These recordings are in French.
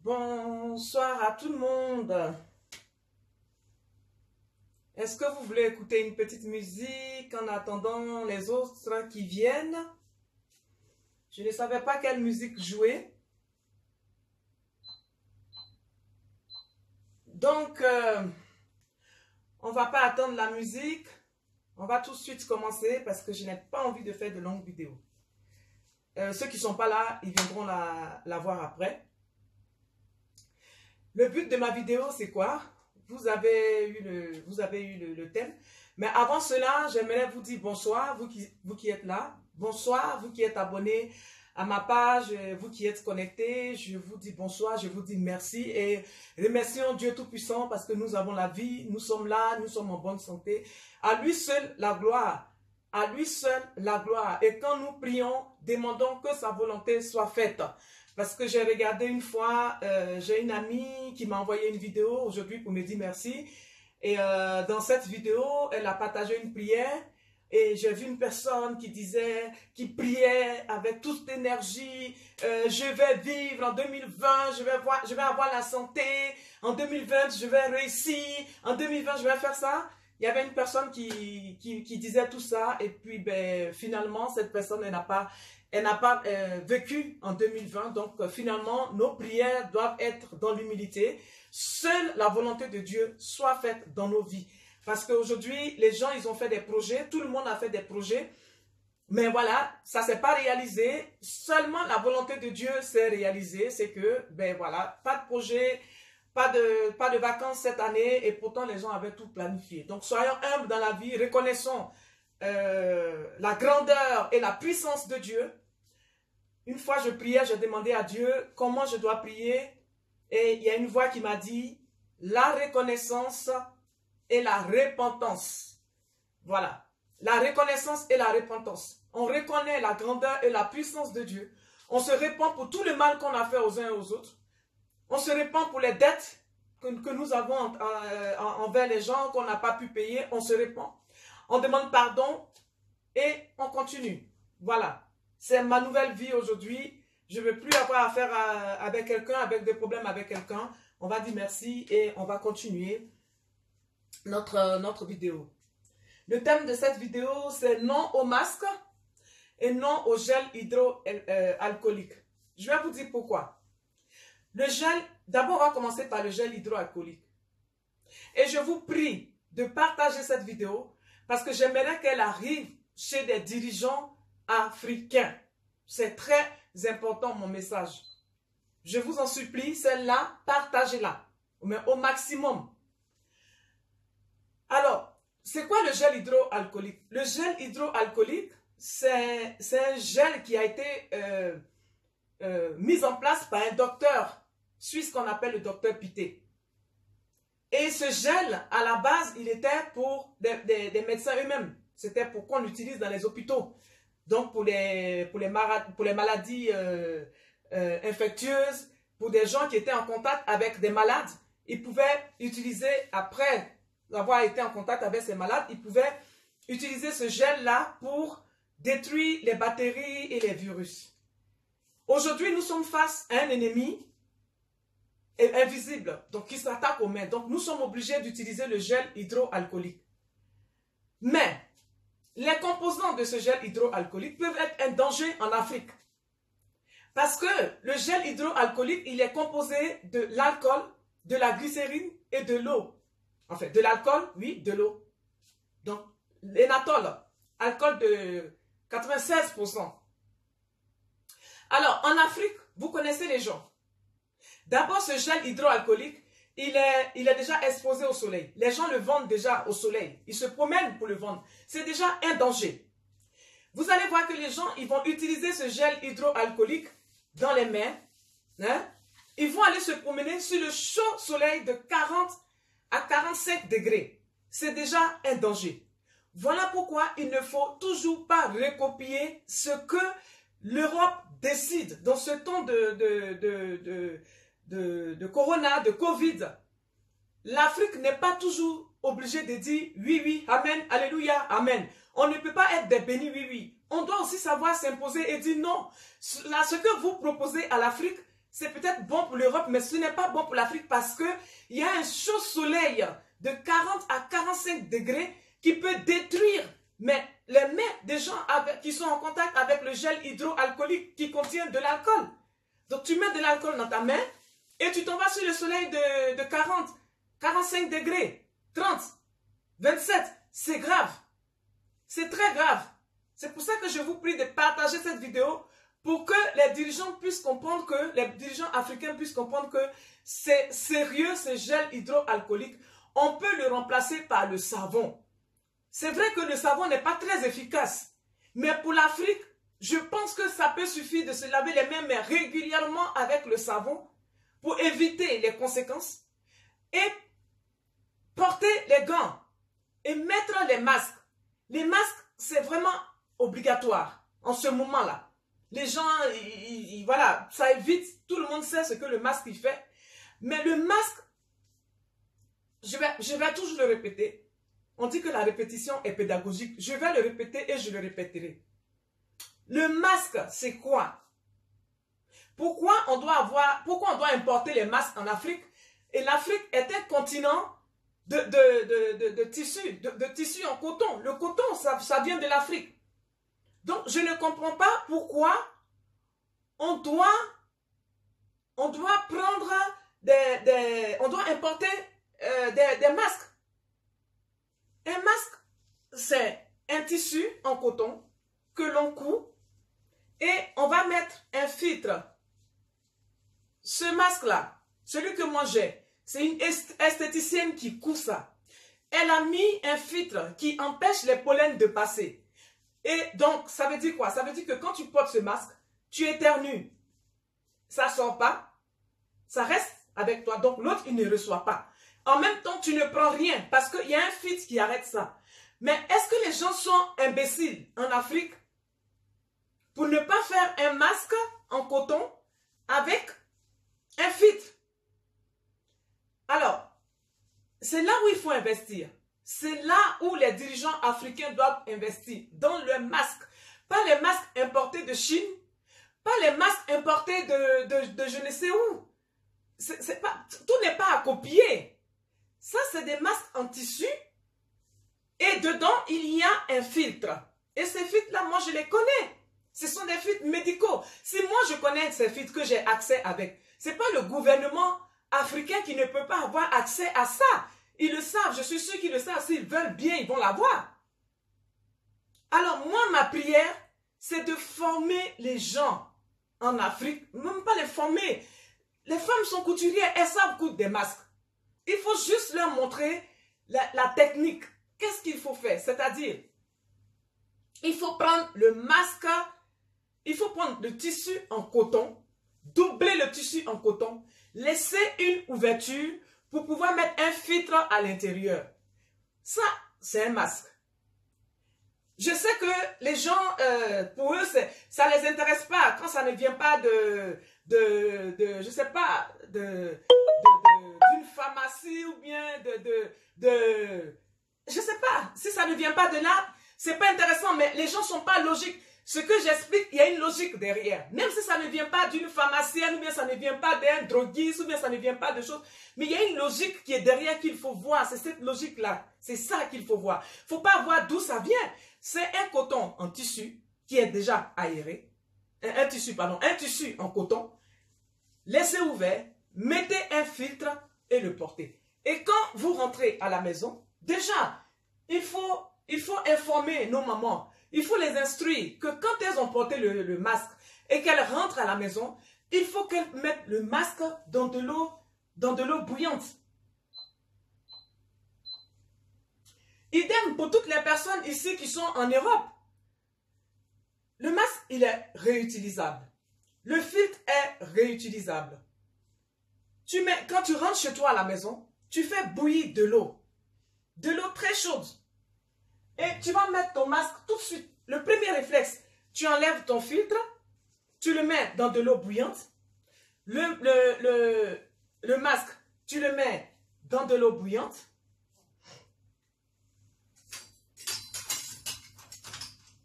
Bonsoir à tout le monde. Est-ce que vous voulez écouter une petite musique en attendant les autres qui viennent? Je ne savais pas quelle musique jouer. Donc, on ne va pas attendre la musique. On va tout de suite commencer parce que je n'ai pas envie de faire de longues vidéos. Ceux qui ne sont pas là, ils viendront la voir après. Le but de ma vidéo, c'est quoi? Vous avez eu le thème. Mais avant cela, j'aimerais vous dire bonsoir, vous qui êtes là. Bonsoir, vous qui êtes abonnés à ma page, vous qui êtes connectés. Je vous dis bonsoir, je vous dis merci. Et remercions Dieu Tout-Puissant parce que nous avons la vie, nous sommes là, nous sommes en bonne santé. À lui seul la gloire. À lui seul la gloire. Et quand nous prions, demandons que sa volonté soit faite. Parce que j'ai regardé une fois, j'ai une amie qui m'a envoyé une vidéo aujourd'hui pour me dire merci. Et dans cette vidéo, elle a partagé une prière. Et j'ai vu une personne qui priait avec toute l'énergie. Je vais vivre en 2020, je vais avoir la santé. En 2020, je vais réussir. En 2020, je vais faire ça. Il y avait une personne qui disait tout ça. Et puis, ben, finalement, cette personne, elle n'a pas vécu en 2020. Donc, finalement, nos prières doivent être dans l'humilité. Seule la volonté de Dieu soit faite dans nos vies. Parce qu'aujourd'hui, les gens, ils ont fait des projets. Tout le monde a fait des projets. Mais voilà, ça ne s'est pas réalisé. Seulement la volonté de Dieu s'est réalisée. C'est que, ben voilà, pas de projet, pas de vacances cette année. Et pourtant, les gens avaient tout planifié. Donc, soyons humbles dans la vie. Reconnaissons la grandeur et la puissance de Dieu. Une fois je priais, j'ai demandé à Dieu comment je dois prier et il y a une voix qui m'a dit la reconnaissance et la repentance. Voilà, la reconnaissance et la repentance. On reconnaît la grandeur et la puissance de Dieu. On se repent pour tout le mal qu'on a fait aux uns et aux autres. On se repent pour les dettes que nous avons envers les gens qu'on n'a pas pu payer. On se repent. On demande pardon et on continue. Voilà. C'est ma nouvelle vie aujourd'hui. Je ne veux plus avoir affaire avec quelqu'un, avec des problèmes avec quelqu'un. On va dire merci et on va continuer notre vidéo. Le thème de cette vidéo, c'est non au masque et non au gel hydroalcoolique. Je vais vous dire pourquoi. Le gel, d'abord on va commencer par le gel hydroalcoolique. Et je vous prie de partager cette vidéo parce que j'aimerais qu'elle arrive chez des dirigeants africains. C'est très important mon message. Je vous en supplie, celle-là, partagez-la. Mais au maximum. Alors, c'est quoi le gel hydroalcoolique? Le gel hydroalcoolique, c'est un gel qui a été mis en place par un docteur suisse qu'on appelle le docteur Pité. Et ce gel, à la base, il était pour des médecins eux-mêmes. C'était pour qu'on l'utilise dans les hôpitaux. Donc, pour les maladies infectieuses, pour des gens qui étaient en contact avec des malades, ils pouvaient utiliser, après avoir été en contact avec ces malades, ils pouvaient utiliser ce gel-là pour détruire les bactéries et les virus. Aujourd'hui, nous sommes face à un ennemi invisible, donc qui s'attaque aux mains. Donc, nous sommes obligés d'utiliser le gel hydroalcoolique. Mais, les composants de ce gel hydroalcoolique peuvent être un danger en Afrique. Parce que le gel hydroalcoolique, il est composé de l'alcool, de la glycérine et de l'eau. En fait, de l'alcool, oui, de l'eau. Donc, l'énathol, alcool de 96%. Alors, en Afrique, vous connaissez les gens. D'abord, ce gel hydroalcoolique, il est déjà exposé au soleil. Les gens le vendent déjà au soleil. Ils se promènent pour le vendre. C'est déjà un danger. Vous allez voir que les gens, ils vont utiliser ce gel hydroalcoolique dans les mains. Hein? Ils vont aller se promener sur le chaud soleil de 40 à 45 degrés. C'est déjà un danger. Voilà pourquoi il ne faut toujours pas recopier ce que l'Europe décide dans ce temps de corona, de Covid. L'Afrique n'est pas toujours obligée de dire oui, oui, amen, alléluia, amen. On ne peut pas être des bénis, oui, oui. On doit aussi savoir s'imposer et dire non. Ce que vous proposez à l'Afrique, c'est peut-être bon pour l'Europe, mais ce n'est pas bon pour l'Afrique parce qu'il y a un chaud soleil de 40 à 45 degrés qui peut détruire les mains des gens qui sont en contact avec le gel hydroalcoolique qui contient de l'alcool. Donc tu mets de l'alcool dans ta main et tu t'en vas sur le soleil de 40, 45 degrés, 30, 27. C'est grave. C'est très grave. C'est pour ça que je vous prie de partager cette vidéo pour que les dirigeants puissent comprendre que, les dirigeants africains puissent comprendre que c'est sérieux, ce gel hydroalcoolique. On peut le remplacer par le savon. C'est vrai que le savon n'est pas très efficace. Mais pour l'Afrique, je pense que ça peut suffire de se laver les mains mais régulièrement avec le savon pour éviter les conséquences et porter les gants et mettre les masques. Les masques, c'est vraiment obligatoire en ce moment-là. Les gens, voilà, ça évite, tout le monde sait ce que le masque il fait. Mais le masque, je vais toujours le répéter. On dit que la répétition est pédagogique. Je vais le répéter et je le répéterai. Le masque, c'est quoi? Pourquoi on doit importer les masques en Afrique? Et l'Afrique est un continent de tissu en coton. Le coton, ça vient de l'Afrique. Donc, je ne comprends pas pourquoi on doit prendre on doit importer des masques. Un masque, c'est un tissu en coton que l'on coud et on va mettre un filtre. Ce masque-là, celui que moi j'ai, c'est une esthéticienne qui coud ça. Elle a mis un filtre qui empêche les pollens de passer. Et donc, ça veut dire quoi? Ça veut dire que quand tu portes ce masque, tu éternues. Ça ne sort pas, ça reste avec toi. Donc, l'autre, il ne reçoit pas. En même temps, tu ne prends rien parce qu'il y a un filtre qui arrête ça. Mais est-ce que les gens sont imbéciles en Afrique pour ne pas faire un masque en coton avec un filtre? Alors, c'est là où il faut investir. C'est là où les dirigeants africains doivent investir, dans le masque. Pas les masques importés de Chine, pas les masques importés de je ne sais où. Tout n'est pas à copier. Ça, c'est des masques en tissu et dedans, il y a un filtre. Et ces filtres-là, moi, je les connais. Ce sont des filtres médicaux. Si moi, je connais ces filtres que j'ai accès avec, ce n'est pas le gouvernement africain qui ne peut pas avoir accès à ça. Ils le savent, je suis sûr qu'ils le savent. S'ils veulent bien, ils vont l'avoir. Alors, moi, ma prière, c'est de former les gens en Afrique. Même pas les former. Les femmes sont couturières, elles savent coudre des masques. Il faut juste leur montrer la technique. Qu'est-ce qu'il faut faire? C'est-à-dire, il faut prendre le masque, il faut prendre le tissu en coton, doubler le tissu en coton, laisser une ouverture pour pouvoir mettre un filtre à l'intérieur. Ça, c'est un masque. Je sais que les gens, pour eux, ça ne les intéresse pas quand ça ne vient pas je sais pas, d'une pharmacie ou bien je sais pas, si ça ne vient pas de là, c'est pas intéressant, mais les gens sont pas logiques. Ce que j'explique, il y a une logique derrière. Même si ça ne vient pas d'une pharmacienne, ou bien ça ne vient pas d'un droguiste, ou bien ça ne vient pas de choses. Mais il y a une logique qui est derrière qu'il faut voir. C'est cette logique-là. C'est ça qu'il faut voir. Il ne faut pas voir d'où ça vient. C'est un coton en tissu qui est déjà aéré. Un tissu en coton. Laissez ouvert, mettez un filtre et le portez. Et quand vous rentrez à la maison, déjà, il faut informer nos mamans. Il faut les instruire que quand elles ont porté le masque et qu'elles rentrent à la maison, il faut qu'elles mettent le masque dans de l'eau bouillante. Idem pour toutes les personnes ici qui sont en Europe. Le masque, il est réutilisable. Le filtre est réutilisable. Quand tu rentres chez toi à la maison, tu fais bouillir de l'eau très chaude. Et tu vas mettre ton masque tout de suite. Le premier réflexe, tu enlèves ton filtre, tu le mets dans de l'eau bouillante. Le masque, tu le mets dans de l'eau bouillante.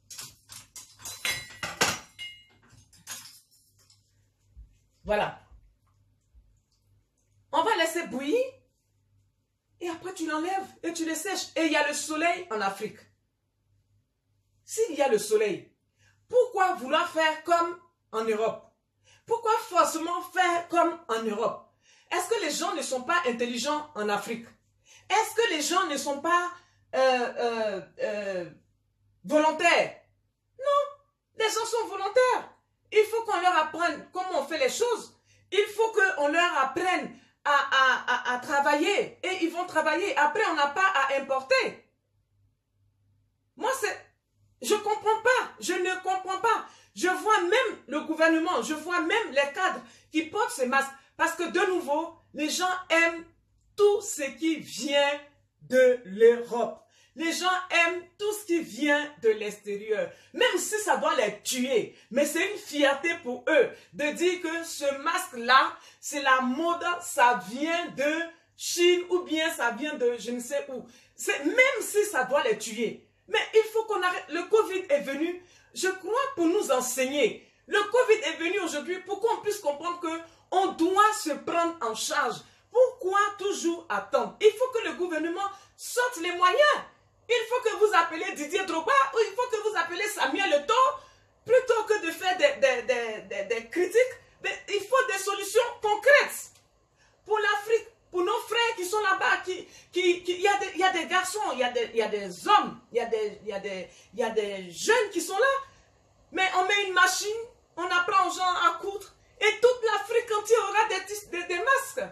Voilà. laisser bouillir et après tu l'enlèves et tu les sèches. Et il y a le soleil en Afrique. S'il y a le soleil, pourquoi vouloir faire comme en Europe? Pourquoi forcément faire comme en Europe? Est-ce que les gens ne sont pas intelligents en Afrique? Est-ce que les gens ne sont pas volontaires? Non, les gens sont volontaires. Il faut qu'on leur apprenne comment on fait les choses. Il faut qu'on leur apprenne à travailler. Et ils vont travailler. Après, on n'a pas à importer. Moi, je ne comprends pas. Je ne comprends pas. Je vois même le gouvernement, je vois même les cadres qui portent ces masques. Parce que de nouveau, les gens aiment tout ce qui vient de l'Europe. Les gens aiment tout ce qui vient de l'extérieur. Même si ça doit les tuer. Mais c'est une fierté pour eux de dire que ce masque-là, c'est la mode, ça vient de Chine ou bien ça vient de je ne sais où. Même si ça doit les tuer. Mais il faut qu'on arrête. Le Covid est venu, je crois, pour nous enseigner. Le Covid est venu aujourd'hui pour qu'on puisse comprendre qu'on doit se prendre en charge. Pourquoi toujours attendre? Il faut que le gouvernement sorte les moyens. Il faut que vous appelez Didier Drogba ou il faut que vous appelez Samuel Eto'o plutôt que de faire des critiques. Mais il faut des solutions concrètes pour l'Afrique, pour nos frères qui sont là-bas. Il y a des garçons, il y a des hommes, il y a des jeunes qui sont là. Mais on met une machine, on apprend aux gens à coudre et toute l'Afrique entière aura des masques.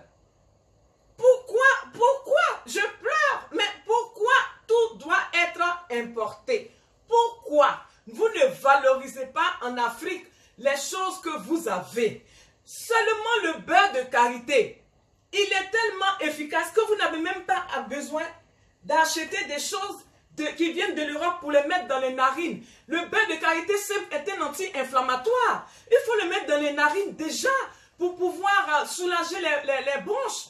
Pourquoi je pleure? Mais pourquoi tout doit être importé? Pourquoi vous ne valorisez pas en Afrique les choses que vous avez? Seulement le beurre de karité, il est tellement efficace que vous n'avez même pas besoin d'acheter des choses qui viennent de l'Europe pour les mettre dans les narines. Le beurre de karité est un anti-inflammatoire. Il faut le mettre dans les narines déjà pour pouvoir soulager les bronches.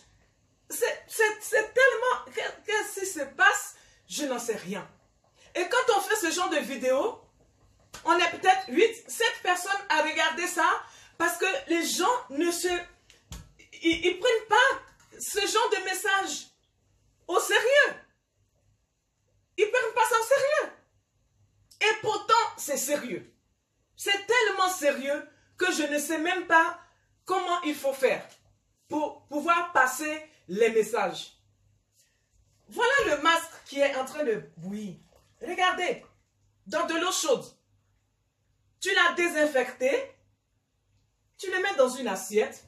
C'est tellement... Qu'est-ce qui se passe? Je n'en sais rien. Et quand on fait ce genre de vidéo, on est peut-être 8, 7 personnes à regarder ça parce que les gens ne se... Ils prennent pas ce genre de message au sérieux. Ils ne prennent pas ça au sérieux. Et pourtant, c'est sérieux. C'est tellement sérieux que je ne sais même pas comment il faut faire pour pouvoir passer les messages. Voilà le masque qui est en train de bouillir. Regardez, dans de l'eau chaude. Tu l'as désinfecté. Tu le mets dans une assiette.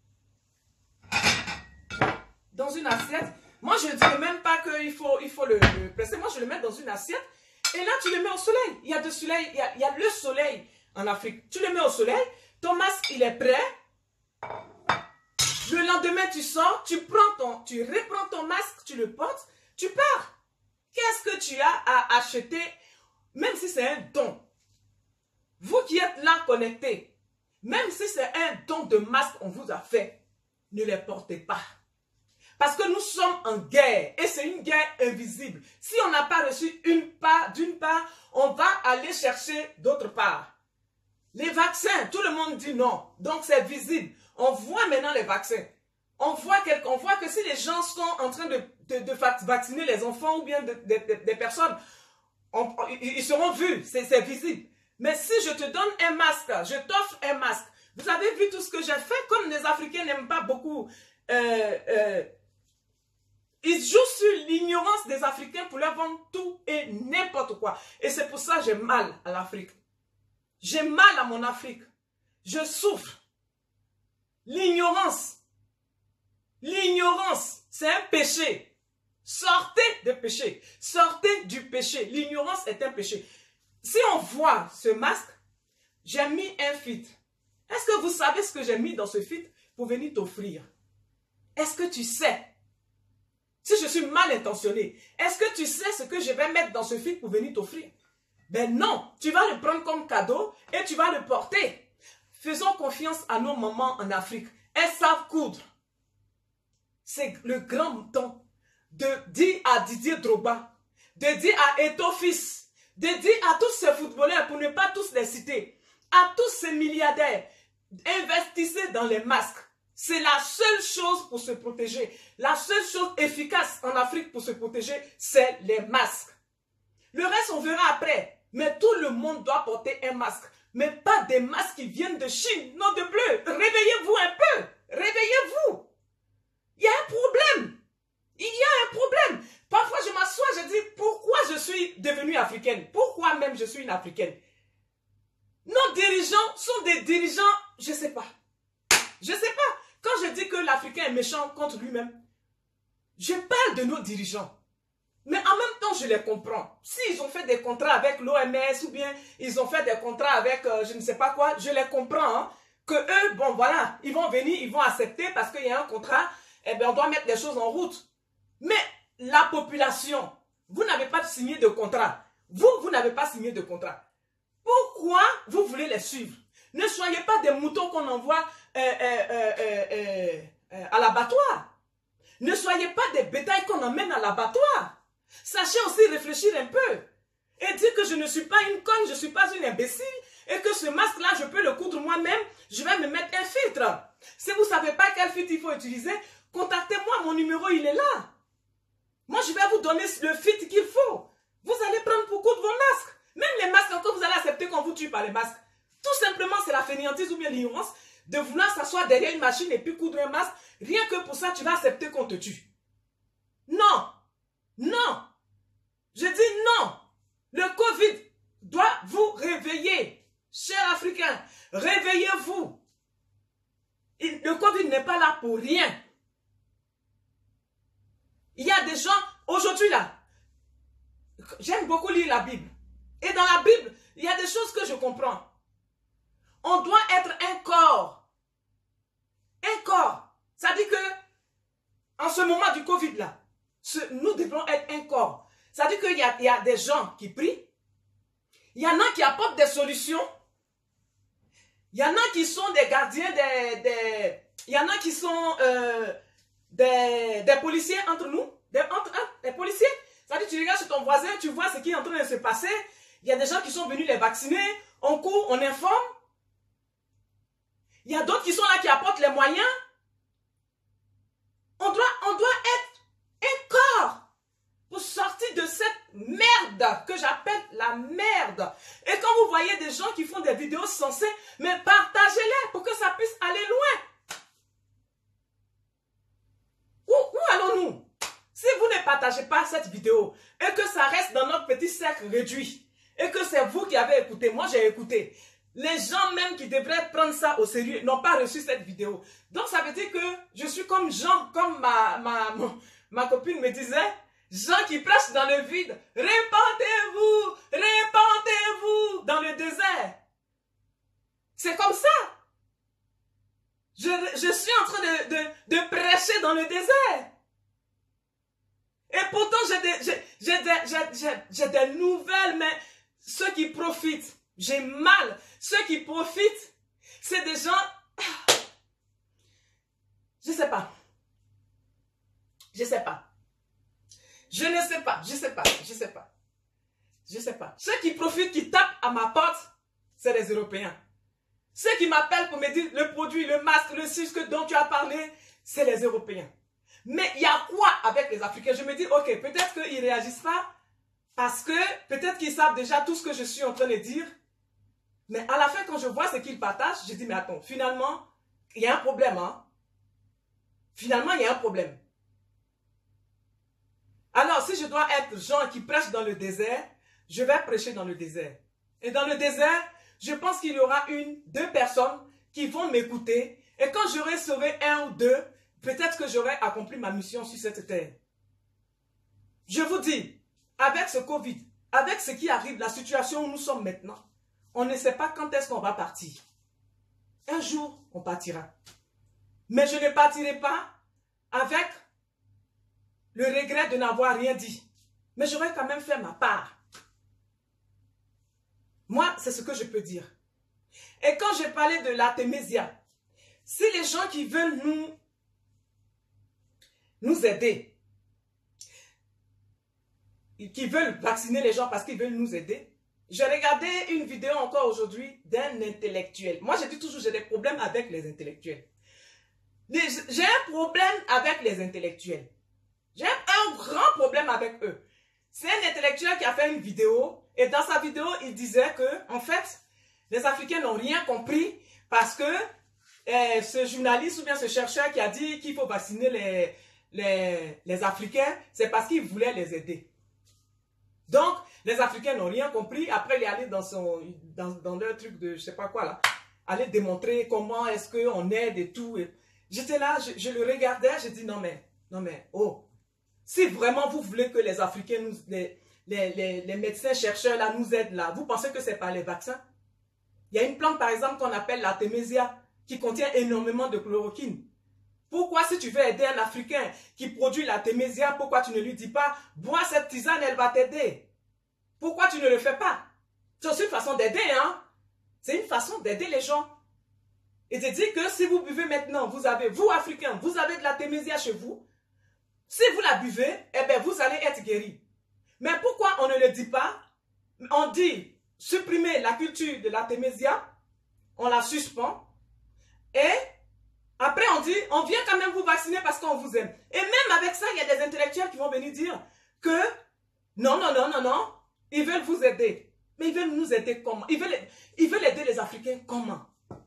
Dans une assiette. Moi, je ne dis même pas qu'il faut le presser. Moi, je le mets dans une assiette. Et là, tu le mets au soleil. Il y a du soleil. Il y a le soleil en Afrique. Tu le mets au soleil. Ton masque, il est prêt. Le lendemain, tu sors. Tu reprends ton masque. Tu le portes. Tu pars. Qu'est-ce que tu as à acheter? Même si c'est un don. Vous qui êtes là connectés. Même si c'est un don de masque qu'on vous a fait. Ne les portez pas. Parce que nous sommes en guerre et c'est une guerre invisible. Si on n'a pas reçu d'une part, on va aller chercher d'autre part. Les vaccins, tout le monde dit non. Donc c'est visible. On voit maintenant les vaccins. On voit que si les gens sont en train de vacciner les enfants ou bien des personnes, ils seront vus. C'est visible. Mais si je te donne un masque, je t'offre un masque. Vous avez vu tout ce que j'ai fait, comme les Africains n'aiment pas beaucoup... Ils jouent sur l'ignorance des Africains pour leur vendre tout et n'importe quoi. Et c'est pour ça que j'ai mal à l'Afrique. J'ai mal à mon Afrique. Je souffre. L'ignorance. L'ignorance, c'est un péché. Sortez de péché. Sortez du péché. L'ignorance est un péché. Si on voit ce masque, j'ai mis un filtre. Est-ce que vous savez ce que j'ai mis dans ce filtre pour venir t'offrir? Est-ce que tu sais? Si je suis mal intentionné, est-ce que tu sais ce que je vais mettre dans ce filtre pour venir t'offrir? Ben non, tu vas le prendre comme cadeau et tu vas le porter. Faisons confiance à nos mamans en Afrique. Elles savent coudre. C'est le grand temps de dire à Didier Drogba, de dire à Eto'o fils, de dire à tous ces footballeurs, pour ne pas tous les citer, à tous ces milliardaires, investissez dans les masques. C'est la seule chose pour se protéger. La seule chose efficace en Afrique pour se protéger, c'est les masques. Le reste, on verra après. Mais tout le monde doit porter un masque. Mais pas des masques qui viennent de Chine, non de bleu. Réveillez-vous un peu. Réveillez-vous. Il y a un problème. Il y a un problème. Parfois, je m'assois, je dis, pourquoi je suis devenue africaine? Pourquoi même je suis une africaine? Nos dirigeants sont des dirigeants, je ne sais pas. Je ne sais pas. Quand je dis que l'Africain est méchant contre lui-même, je parle de nos dirigeants. Mais en même temps, je les comprends. S'ils ont fait des contrats avec l'OMS ou bien ils ont fait des contrats avec je ne sais pas quoi, je les comprends. Hein, que eux, bon voilà, ils vont venir, ils vont accepter parce qu'il y a un contrat, eh bien on doit mettre des choses en route. Mais la population, vous n'avez pas signé de contrat. Vous n'avez pas signé de contrat. Pourquoi vous voulez les suivre? Ne soyez pas des moutons qu'on envoie à l'abattoir. Ne soyez pas des bétails qu'on emmène à l'abattoir. Sachez aussi réfléchir un peu. Et dire que je ne suis pas une conne, je ne suis pas une imbécile. Et que ce masque-là, je peux le coudre moi-même. Je vais me mettre un filtre. Si vous ne savez pas quel filtre il faut utiliser, contactez-moi, mon numéro, il est là. Moi, je vais vous donner le filtre qu'il faut. Vous allez prendre pour coudre vos masques. Même les masques, encore vous allez accepter qu'on vous tue par les masques. Tout simplement, c'est la fainéantise ou bien l'ignorance de vouloir s'asseoir derrière une machine et puis coudre un masque. Rien que pour ça, tu vas accepter qu'on te tue. Non. Non. Je dis non. Le Covid doit vous réveiller. Chers Africains, réveillez-vous. Le Covid n'est pas là pour rien. Il y a des gens, aujourd'hui là, j'aime beaucoup lire la Bible. Et dans la Bible, il y a des choses que je comprends. On doit être un corps. Un corps. Ça dit que, en ce moment du Covid là, nous devons être un corps. Ça dit qu'il y a des gens qui prient. Il y en a qui apportent des solutions. Il y en a qui sont des gardiens, il y en a qui sont des policiers entre nous. Des policiers. Ça dit que tu regardes sur ton voisin, tu vois ce qui est en train de se passer. Il y a des gens qui sont venus les vacciner. On court, on informe. Il y a d'autres qui sont là, qui apportent les moyens. On doit être un corps pour sortir de cette merde que j'appelle la merde. Et quand vous voyez des gens qui font des vidéos sensées, mais partagez-les pour que ça puisse aller loin. Où allons-nous? Si vous ne partagez pas cette vidéo et que ça reste dans notre petit cercle réduit et que c'est vous qui avez écouté, moi j'ai écouté, les gens même qui devraient prendre ça au sérieux n'ont pas reçu cette vidéo. Donc ça veut dire que je suis comme Jean, comme ma copine me disait, Jean qui prêche dans le vide, répandez-vous, répandez-vous dans le désert. C'est comme ça. Je suis en train de prêcher dans le désert. Et pourtant, j'ai des nouvelles, mais ceux qui profitent, j'ai mal. Ceux qui profitent, c'est des gens... Je sais pas. Je sais pas. Je ne sais pas. Je sais pas. Je sais pas. Je sais pas. Ceux qui profitent, qui tapent à ma porte, c'est les Européens. Ceux qui m'appellent pour me dire le produit, le masque, le sucre dont tu as parlé, c'est les Européens. Mais il y a quoi avec les Africains? Je me dis, ok, peut-être qu'ils ne réagissent pas parce que peut-être qu'ils savent déjà tout ce que je suis en train de dire. Mais à la fin, quand je vois ce qu'ils partagent, je dis, mais attends, finalement, il y a un problème. Hein? Finalement, il y a un problème. Alors, si je dois être Jean qui prêche dans le désert, je vais prêcher dans le désert. Et dans le désert, je pense qu'il y aura deux personnes qui vont m'écouter. Et quand j'aurai sauvé un ou deux, peut-être que j'aurai accompli ma mission sur cette terre. Je vous dis, avec ce Covid, avec ce qui arrive, la situation où nous sommes maintenant, on ne sait pas quand est-ce qu'on va partir. Un jour, on partira. Mais je ne partirai pas avec le regret de n'avoir rien dit. Mais j'aurais quand même fait ma part. Moi, c'est ce que je peux dire. Et quand j'ai parlé de l'artémisia, si les gens qui veulent nous aider, qui veulent vacciner les gens parce qu'ils veulent nous aider, j'ai regardé une vidéo encore aujourd'hui d'un intellectuel. Moi, je dis toujours, j'ai des problèmes avec les intellectuels. J'ai un problème avec les intellectuels. J'ai un grand problème avec eux. C'est un intellectuel qui a fait une vidéo et dans sa vidéo, il disait que, en fait, les Africains n'ont rien compris parce que ce journaliste ou bien ce chercheur qui a dit qu'il faut vacciner les Africains, c'est parce qu'il voulait les aider. Donc, les Africains n'ont rien compris. Après, il est allé dans leur truc de je sais pas quoi là, aller démontrer comment est-ce qu'on aide et tout. J'étais là, je le regardais, je dis non mais, oh. Si vraiment vous voulez que les Africains, les médecins chercheurs là nous aident là, vous pensez que c'est par les vaccins? Il y a une plante par exemple qu'on appelle l'artémisia qui contient énormément de chloroquine. Pourquoi si tu veux aider un Africain qui produit l'artémisia, pourquoi tu ne lui dis pas, bois cette tisane, elle va t'aider? Pourquoi tu ne le fais pas? C'est aussi une façon d'aider, hein? C'est une façon d'aider les gens. Et de dire que si vous buvez maintenant, vous Africains, vous avez de l'artémisia chez vous, si vous la buvez, eh bien, vous allez être guéri. Mais pourquoi on ne le dit pas? On dit supprimer la culture de l'artémisia, on la suspend, et après on dit, on vient quand même vous vacciner parce qu'on vous aime. Et même avec ça, il y a des intellectuels qui vont venir dire que non, ils veulent vous aider. Mais ils veulent nous aider comment? Ils veulent aider les Africains comment?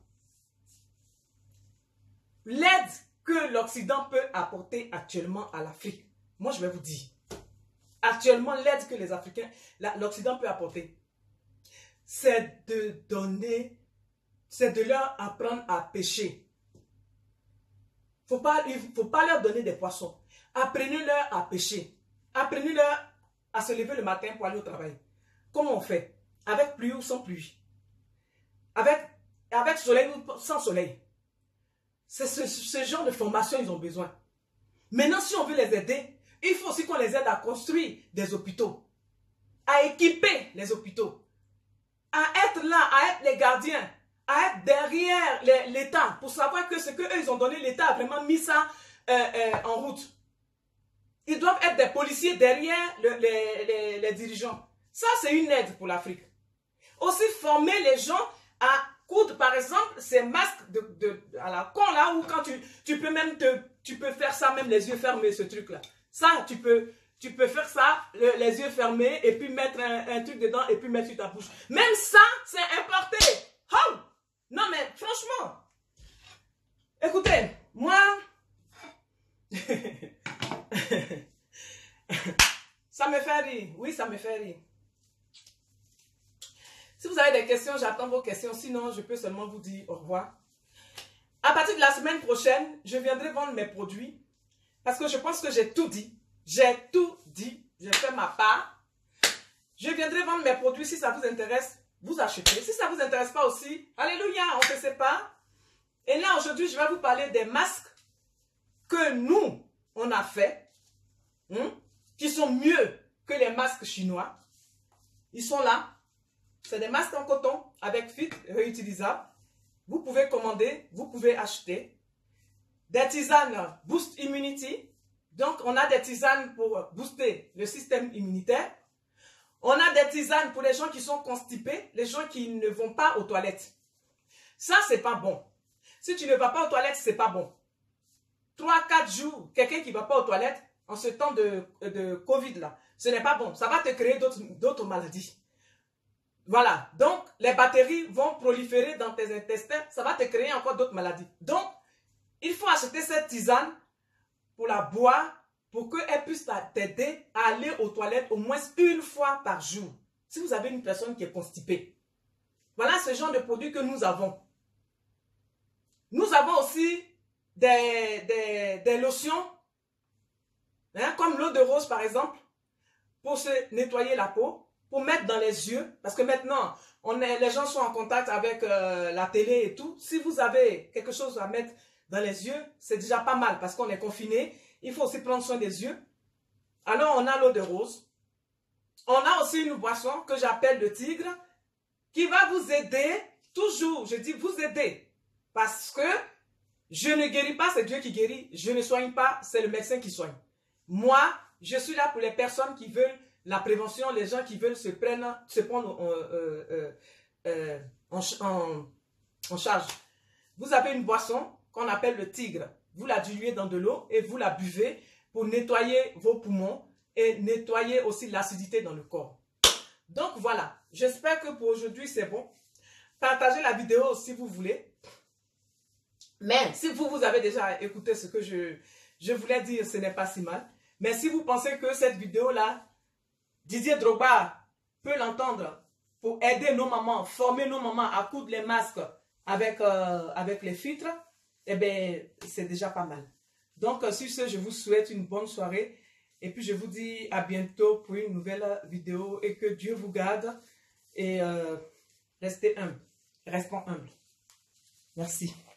L'aide que l'Occident peut apporter actuellement à l'Afrique, moi je vais vous dire, actuellement l'aide que les Africains, l'Occident peut apporter, c'est de donner, c'est de leur apprendre à pêcher. Il ne faut pas leur donner des poissons. Apprenez-leur à pêcher. Apprenez-leur à se lever le matin pour aller au travail. Comment on fait? Avec pluie ou sans pluie? Avec soleil ou sans soleil? C'est ce genre de formation ils ont besoin. Maintenant, si on veut les aider, il faut aussi qu'on les aide à construire des hôpitaux, à équiper les hôpitaux, à être là, à être les gardiens, à être derrière l'État pour savoir que ce qu'eux ils ont donné, l'État a vraiment mis ça en route. Ils doivent être des policiers derrière les dirigeants. Ça, c'est une aide pour l'Afrique. Aussi, former les gens à coudre, par exemple, ces masques à la con là, où quand tu peux faire ça même les yeux fermés, ce truc-là. Ça, tu peux faire ça, les yeux fermés, et puis mettre un truc dedans, et puis mettre sur ta bouche. Même ça, c'est importé. Oh! Non, mais franchement, écoutez, moi, ça me fait rire. Oui, ça me fait rire. Si vous avez des questions, j'attends vos questions. Sinon, je peux seulement vous dire au revoir. À partir de la semaine prochaine, je viendrai vendre mes produits. Parce que je pense que j'ai tout dit. J'ai tout dit. J'ai fait ma part. Je viendrai vendre mes produits. Si ça vous intéresse, vous achetez. Si ça ne vous intéresse pas aussi, alléluia, on se sépare. Et là, aujourd'hui, je vais vous parler des masques que nous, on a fait. Qui sont mieux que les masques chinois. Ils sont là. C'est des masques en coton avec filtre réutilisable. Vous pouvez commander, vous pouvez acheter. Des tisanes Boost Immunity. Donc, on a des tisanes pour booster le système immunitaire. On a des tisanes pour les gens qui sont constipés, les gens qui ne vont pas aux toilettes. Ça, c'est pas bon. Si tu ne vas pas aux toilettes, c'est pas bon. 3-4 jours, quelqu'un qui ne va pas aux toilettes, en ce temps de Covid là, ce n'est pas bon. Ça va te créer d'autres maladies. Voilà, donc les bactéries vont proliférer dans tes intestins, ça va te créer encore d'autres maladies. Donc, il faut acheter cette tisane pour la boire, pour qu'elle puisse t'aider à aller aux toilettes au moins une fois par jour. Si vous avez une personne qui est constipée. Voilà ce genre de produits que nous avons. Nous avons aussi des lotions, comme l'eau de rose par exemple, pour se nettoyer la peau. Pour mettre dans les yeux, parce que maintenant, les gens sont en contact avec la télé et tout. Si vous avez quelque chose à mettre dans les yeux, c'est déjà pas mal, parce qu'on est confiné. Il faut aussi prendre soin des yeux. Alors, on a l'eau de rose. On a aussi une boisson que j'appelle le tigre, qui va vous aider, toujours, je dis vous aider, parce que je ne guéris pas, c'est Dieu qui guérit. Je ne soigne pas, c'est le médecin qui soigne. Moi, je suis là pour les personnes qui veulent la prévention, les gens qui veulent se prendre en charge. Vous avez une boisson qu'on appelle le tigre. Vous la diluez dans de l'eau et vous la buvez pour nettoyer vos poumons et nettoyer aussi l'acidité dans le corps. Donc voilà, j'espère que pour aujourd'hui c'est bon. Partagez la vidéo si vous voulez. Mais si vous avez déjà écouté ce que je voulais dire, ce n'est pas si mal. Mais si vous pensez que cette vidéo-là, Didier Drogba peut l'entendre pour aider nos mamans, former nos mamans à coudre les masques avec les filtres, eh bien, c'est déjà pas mal. Donc, sur ce, je vous souhaite une bonne soirée. Et puis, je vous dis à bientôt pour une nouvelle vidéo. Et que Dieu vous garde. Et restez humbles. Restons humbles. Merci.